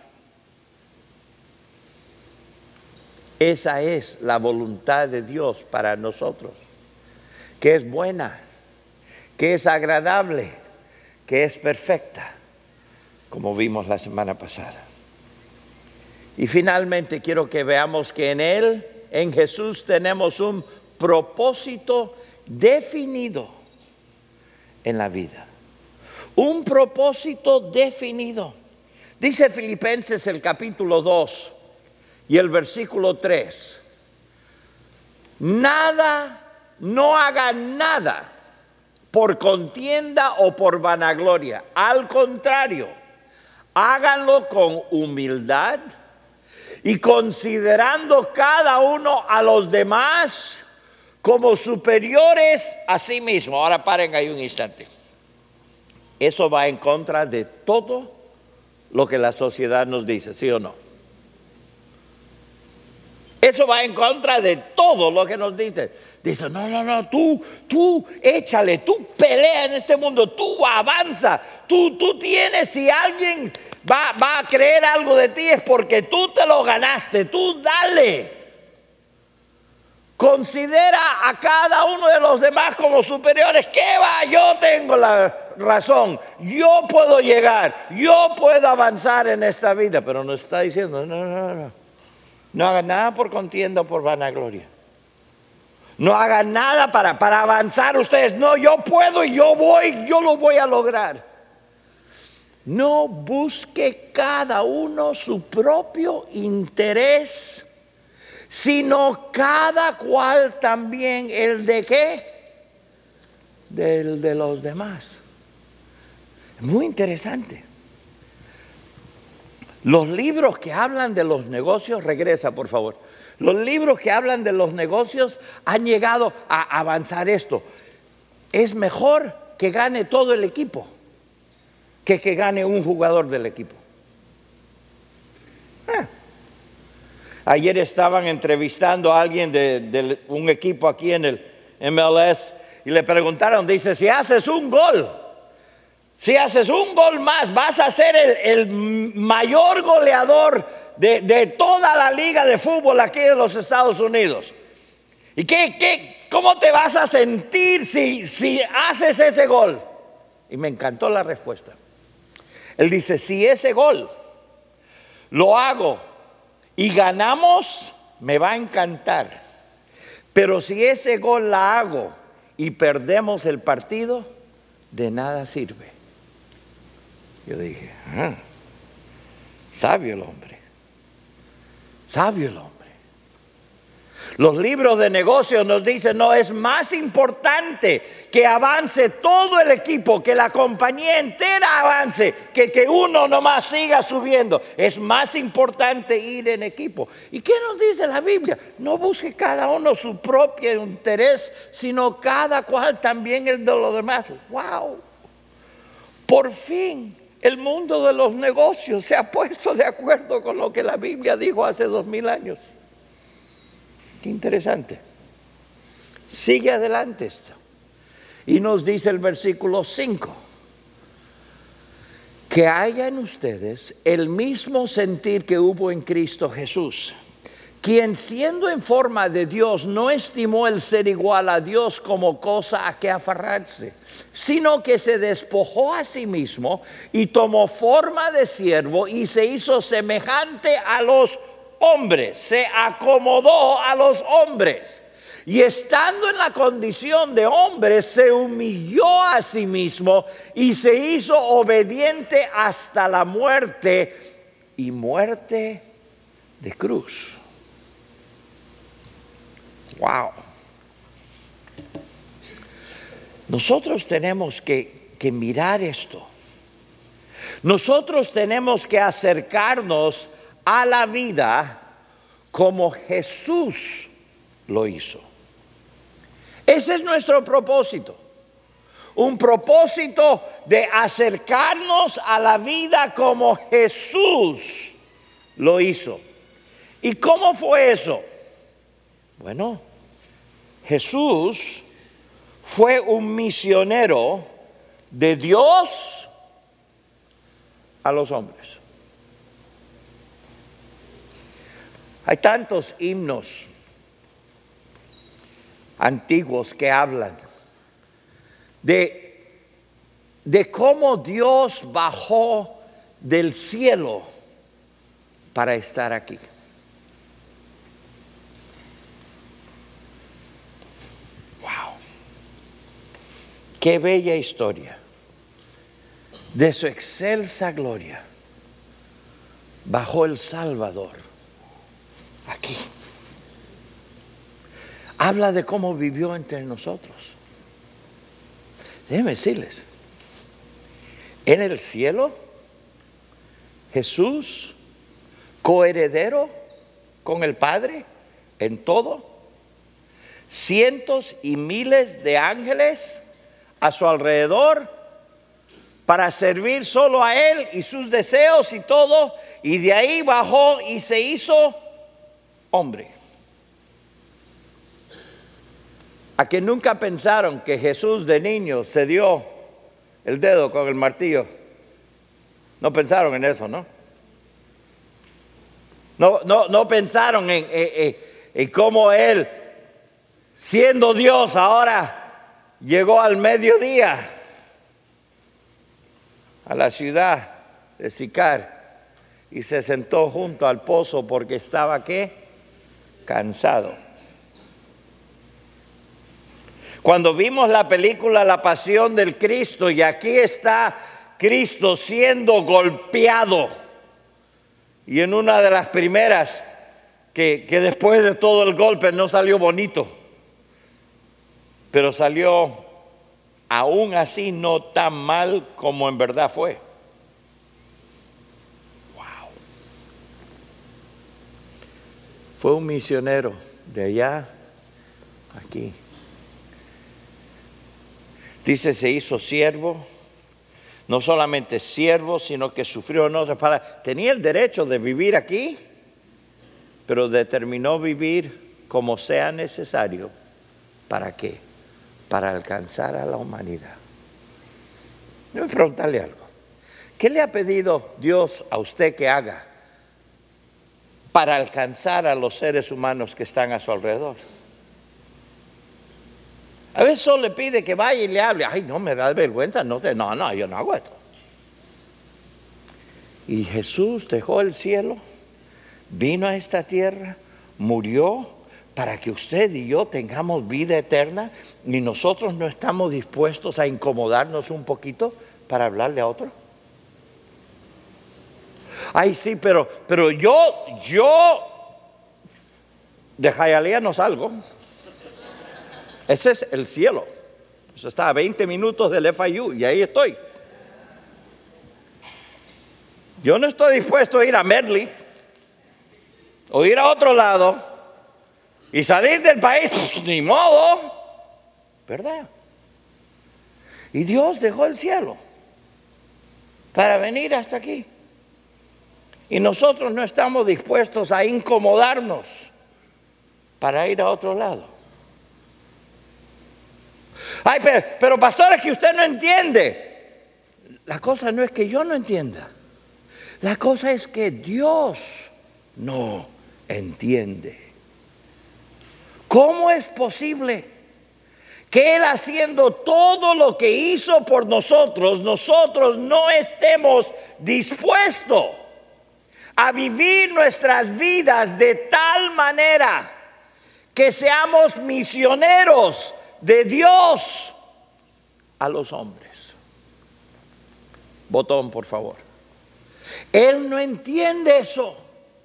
Esa es la voluntad de Dios para nosotros, que es buena, que es agradable, que es perfecta, como vimos la semana pasada. Y finalmente quiero que veamos que en Él, en Jesús, tenemos un propósito definido en la vida. Un propósito definido. Dice Filipenses el capítulo 2 y el versículo 3. No hagan nada por contienda o por vanagloria. Al contrario, háganlo con humildad y considerando cada uno a los demás como superiores a sí mismo. Ahora paren ahí un instante. Eso va en contra de todo lo que la sociedad nos dice, ¿sí o no? Eso va en contra de todo lo que nos dice. Dice, no, tú échale, tú pelea en este mundo, tú avanza, tú tienes, si alguien va a creer algo de ti es porque tú te lo ganaste, tú dale. Considera a cada uno de los demás como superiores. ¿Qué va? Yo tengo la razón, yo puedo llegar, yo puedo avanzar en esta vida, pero nos está diciendo, no hagan nada por contienda o por vanagloria. No hagan nada para avanzar ustedes. No, yo puedo y yo lo voy a lograr. No busque cada uno su propio interés, sino cada cual también el de ¿qué? Del de los demás. Muy interesante. Los libros que hablan de los negocios, regresa por favor. Los libros que hablan de los negocios han llegado a avanzar esto. Es mejor que gane todo el equipo que gane un jugador del equipo. Ayer estaban entrevistando a alguien de un equipo aquí en el MLS y le preguntaron, dice, si haces un gol más, vas a ser el mayor goleador de toda la liga de fútbol aquí en los Estados Unidos. ¿Y cómo te vas a sentir si haces ese gol? Y me encantó la respuesta. Él dice, si ese gol lo hago y ganamos, me va a encantar. Pero si ese gol la hago y perdemos el partido, de nada sirve. Yo dije, sabio el hombre, sabio el hombre. Los libros de negocios nos dicen, no, es más importante que avance todo el equipo, que la compañía entera avance, que uno nomás siga subiendo. Es más importante ir en equipo. ¿Y qué nos dice la Biblia? No busque cada uno su propio interés, sino cada cual también el de los demás. ¡Wow! Por fin el mundo de los negocios se ha puesto de acuerdo con lo que la Biblia dijo hace 2000 años. Qué interesante. Sigue adelante esto. Y nos dice el versículo 5. Que haya en ustedes el mismo sentir que hubo en Cristo Jesús, quien siendo en forma de Dios no estimó el ser igual a Dios como cosa a que aferrarse, sino que se despojó a sí mismo y tomó forma de siervo y se hizo semejante a los hombres, se acomodó a los hombres. Y estando en la condición de hombre, se humilló a sí mismo y se hizo obediente hasta la muerte, y muerte de cruz. Wow. Nosotros tenemos que mirar esto. Nosotros tenemos que acercarnos a la vida como Jesús lo hizo. Ese es nuestro propósito. Un propósito de acercarnos a la vida como Jesús lo hizo. ¿Y cómo fue eso? Bueno, Jesús fue un misionero de Dios a los hombres. Hay tantos himnos antiguos que hablan de cómo Dios bajó del cielo para estar aquí. Wow. Qué bella historia. De su excelsa gloria bajó el Salvador aquí. Habla de cómo vivió entre nosotros. Déjenme decirles, en el cielo, Jesús, coheredero con el Padre en todo, cientos y miles de ángeles a su alrededor para servir solo a Él y sus deseos y todo, y de ahí bajó y se hizo hombre. A que nunca pensaron que Jesús de niño se dio el dedo con el martillo. No pensaron en eso, ¿no? No pensaron en cómo Él, siendo Dios, ahora llegó al mediodía a la ciudad de Sicar y se sentó junto al pozo porque estaba, ¿qué? Cansado. Cuando vimos la película La Pasión del Cristo, y aquí está Cristo siendo golpeado, y en una de las primeras, que después de todo el golpe no salió bonito, pero salió aún así no tan mal como en verdad fue. Wow. Fue un misionero de allá a aquí. Dice, se hizo siervo, no solamente siervo, sino que sufrió en otras palabras. Tenía el derecho de vivir aquí, pero determinó vivir como sea necesario. ¿Para qué? Para alcanzar a la humanidad. Debo preguntarle algo. ¿Qué le ha pedido Dios a usted que haga para alcanzar a los seres humanos que están a su alrededor? A veces solo le pide que vaya y le hable. Ay, no, me da vergüenza. No, yo no hago esto. Y Jesús dejó el cielo, vino a esta tierra, murió para que usted y yo tengamos vida eterna, y nosotros no estamos dispuestos a incomodarnos un poquito para hablarle a otro. Ay, sí, pero yo de Hialeah no salgo. Ese es el cielo. Eso está a 20 minutos del FIU y ahí estoy. Yo no estoy dispuesto a ir a Medley o ir a otro lado y salir del país, ni modo, ¿verdad? Y Dios dejó el cielo para venir hasta aquí. Y nosotros no estamos dispuestos a incomodarnos para ir a otro lado. Ay, pero pastor, es que usted no entiende. La cosa no es que yo no entienda. La cosa es que Dios no entiende. ¿Cómo es posible que Él, haciendo todo lo que hizo por nosotros, nosotros no estemos dispuestos a vivir nuestras vidas de tal manera que seamos misioneros de Dios a los hombres? Botón, por favor. Él no entiende eso.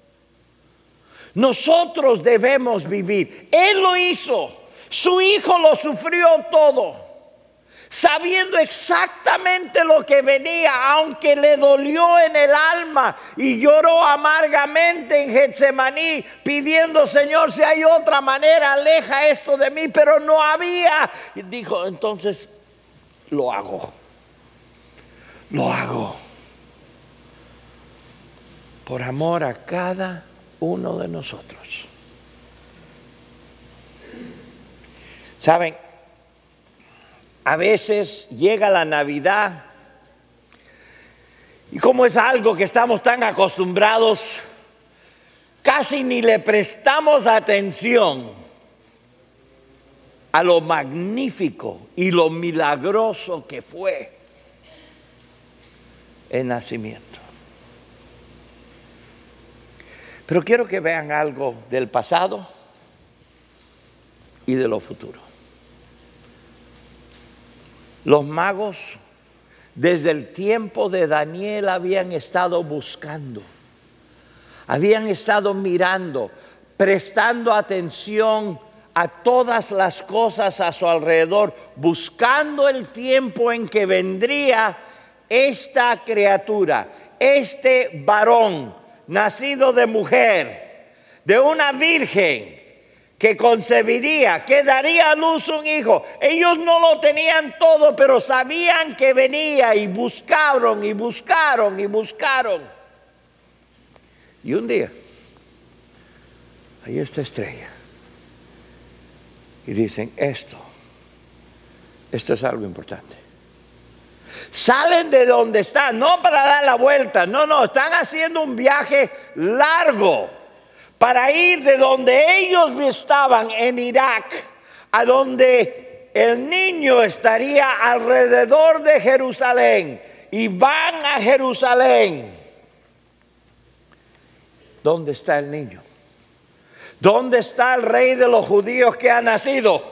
Nosotros debemos vivir. Él lo hizo. Su hijo lo sufrió todo, sabiendo exactamente lo que venía, aunque le dolió en el alma y lloró amargamente en Getsemaní, pidiendo: Señor, si hay otra manera, aleja esto de mí, pero no había. Y dijo: entonces lo hago. Lo hago por amor a cada uno de nosotros. Saben, a veces llega la Navidad y como es algo que estamos tan acostumbrados, casi ni le prestamos atención a lo magnífico y lo milagroso que fue el nacimiento. Pero quiero que vean algo del pasado y de lo futuro. Los magos, desde el tiempo de Daniel, habían estado buscando, habían estado mirando, prestando atención a todas las cosas a su alrededor, buscando el tiempo en que vendría esta criatura, este varón nacido de mujer, de una virgen, que concebiría, que daría a luz un hijo. Ellos no lo tenían todo, pero sabían que venía, y buscaron y buscaron y buscaron. Y un día, ahí está estrella. Y dicen: esto es algo importante. Salen de donde están, no para dar la vuelta, no, están haciendo un viaje largo para ir de donde ellos estaban en Irak, a donde el niño estaría alrededor de Jerusalén. Y van a Jerusalén. ¿Dónde está el niño? ¿Dónde está el rey de los judíos que ha nacido?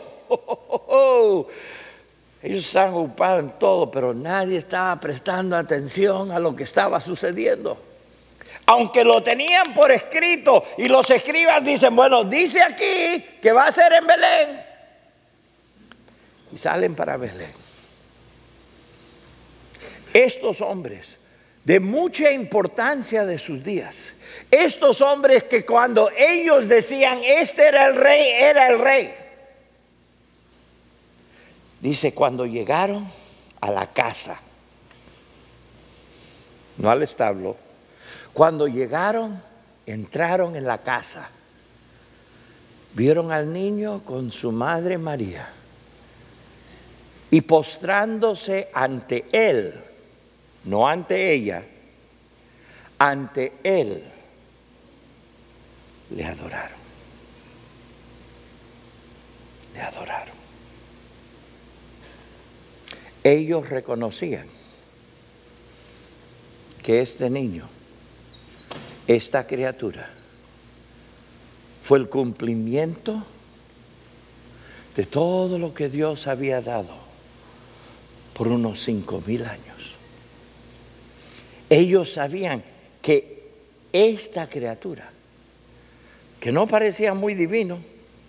Ellos estaban ocupados en todo, pero nadie estaba prestando atención a lo que estaba sucediendo. Aunque lo tenían por escrito, y los escribas dicen: bueno, dice aquí que va a ser en Belén. Y salen para Belén. Estos hombres de mucha importancia de sus días, estos hombres que cuando ellos decían: este era el rey. Dice: cuando llegaron a la casa, no al establo, cuando llegaron, entraron en la casa, vieron al niño con su madre María, y postrándose ante él, no ante ella, ante él, le adoraron. Le adoraron. Ellos reconocían que este niño, esta criatura, fue el cumplimiento de todo lo que Dios había dado por unos 5,000 años. Ellos sabían que esta criatura, que no parecía muy divino,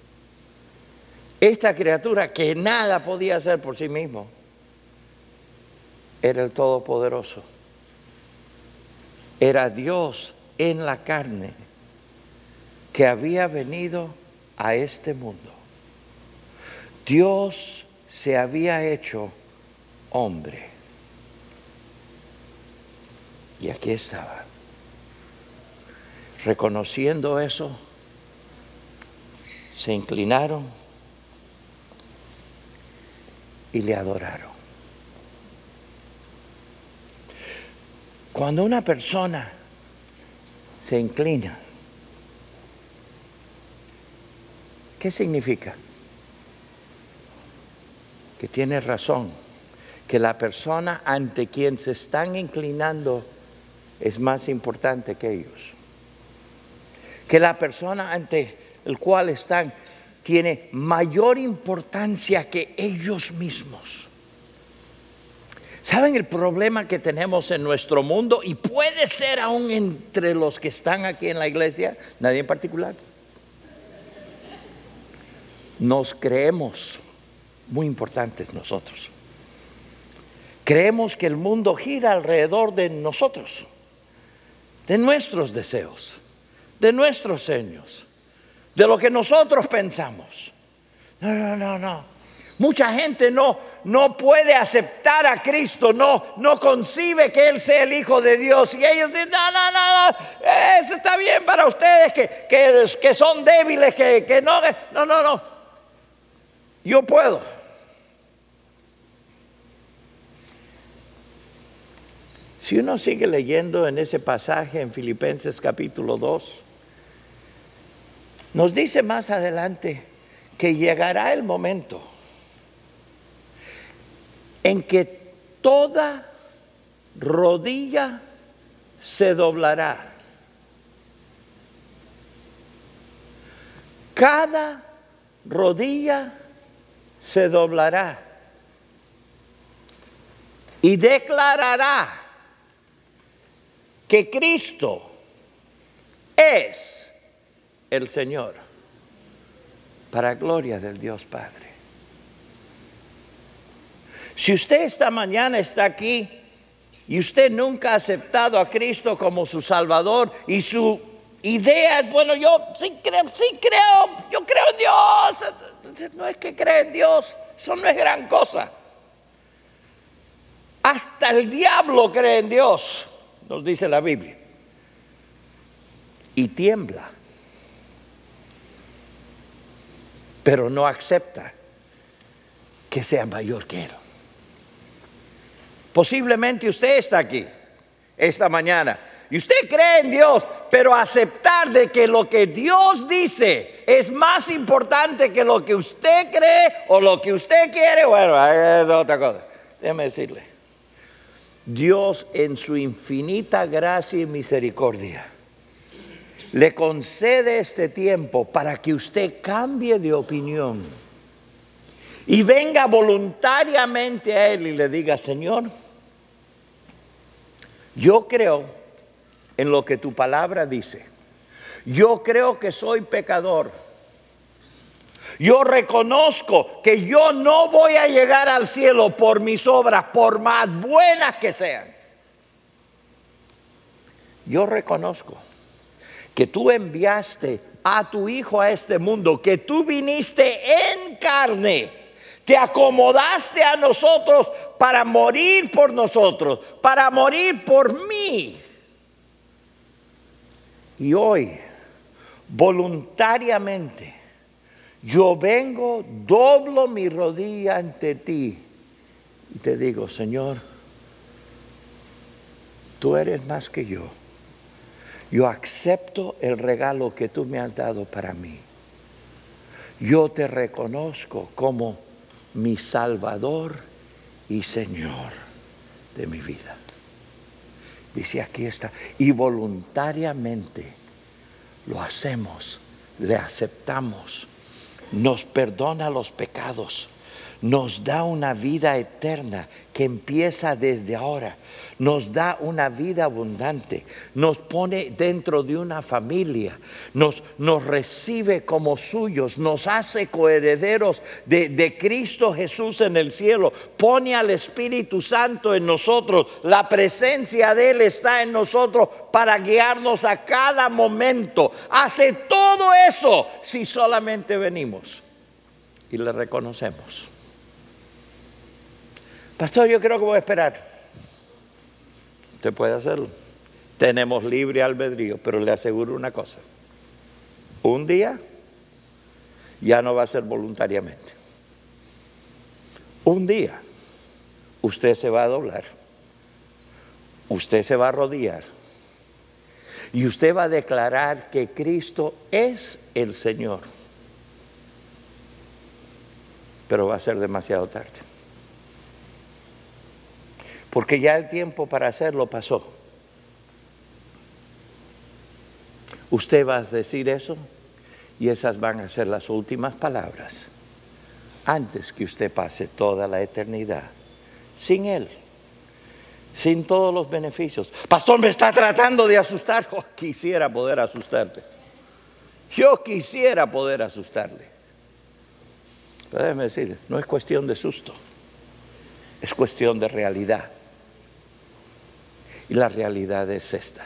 esta criatura que nada podía hacer por sí mismo, era el Todopoderoso. Era Dios en la carne, que había venido a este mundo. Dios se había hecho hombre. Y aquí estaba. Reconociendo eso, se inclinaron y le adoraron. Cuando una persona se inclina ¿Qué significa? Que tienes razón, que la persona ante quien se están inclinando es más importante que ellos. Que la persona ante el cual están tiene mayor importancia que ellos mismos. ¿Saben el problema que tenemos en nuestro mundo? Y puede ser aún entre los que están aquí en la iglesia, nadie en particular. Nos creemos muy importantes nosotros. Creemos que el mundo gira alrededor de nosotros, de nuestros deseos, de nuestros sueños, de lo que nosotros pensamos. No. Mucha gente no puede aceptar a Cristo, no concibe que Él sea el Hijo de Dios. Y ellos dicen, no, eso está bien para ustedes que son débiles, que no. Yo puedo. Si uno sigue leyendo en ese pasaje en Filipenses capítulo 2, nos dice más adelante que llegará el momento en que toda rodilla se doblará. Cada rodilla se doblará y declarará que Cristo es el Señor, para gloria del Dios Padre. Si usted esta mañana está aquí y usted nunca ha aceptado a Cristo como su Salvador y su idea es, bueno, yo sí creo, yo creo en Dios. No es que cree en Dios, eso no es gran cosa. Hasta el diablo cree en Dios, nos dice la Biblia, y tiembla, pero no acepta que sea mayor que Él. Posiblemente usted está aquí esta mañana y usted cree en Dios, pero aceptar de que lo que Dios dice es más importante que lo que usted cree o lo que usted quiere, bueno, es otra cosa. Déjeme decirle, Dios en su infinita gracia y misericordia le concede este tiempo para que usted cambie de opinión y venga voluntariamente a Él y le diga, Señor, yo creo en lo que tu palabra dice. Yo creo que soy pecador. Yo reconozco que yo no voy a llegar al cielo por mis obras, por más buenas que sean. Yo reconozco que tú enviaste a tu Hijo a este mundo, que tú viniste en carne, te acomodaste a nosotros para morir por nosotros, para morir por mí. Y hoy, voluntariamente, yo vengo, doblo mi rodilla ante ti y te digo, Señor, tú eres más que yo. Yo acepto el regalo que tú me has dado para mí. Yo te reconozco como mi Salvador y Señor de mi vida. Dice, aquí está. Y voluntariamente lo hacemos, le aceptamos. Nos perdona los pecados, nos da una vida eterna que empieza desde ahora, nos da una vida abundante, nos pone dentro de una familia, nos recibe como suyos, nos hace coherederos de Cristo Jesús en el cielo, pone al Espíritu Santo en nosotros, la presencia de Él está en nosotros para guiarnos a cada momento. Hace todo eso si solamente venimos y le reconocemos. Pastor, yo creo que voy a esperar. Usted puede hacerlo. Tenemos libre albedrío, pero le aseguro una cosa. Un día ya no va a ser voluntariamente. Un día usted se va a doblar. Usted se va a arrodillar. Y usted va a declarar que Cristo es el Señor. pero va a ser demasiado tarde. Porque ya el tiempo para hacerlo pasó. Usted va a decir eso y esas van a ser las últimas palabras antes que usted pase toda la eternidad sin Él, sin todos los beneficios. Pastor, me está tratando de asustar. Oh, quisiera poder asustarte. Yo quisiera poder asustarle. Pero déjeme decirle, no es cuestión de susto, es cuestión de realidad. Y la realidad es esta: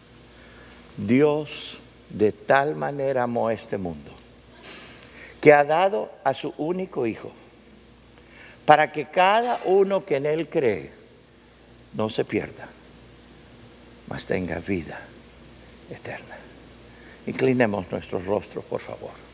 Dios de tal manera amó a este mundo que ha dado a su único Hijo para que cada uno que en Él cree no se pierda, mas tenga vida eterna. Inclinemos nuestros rostros, por favor.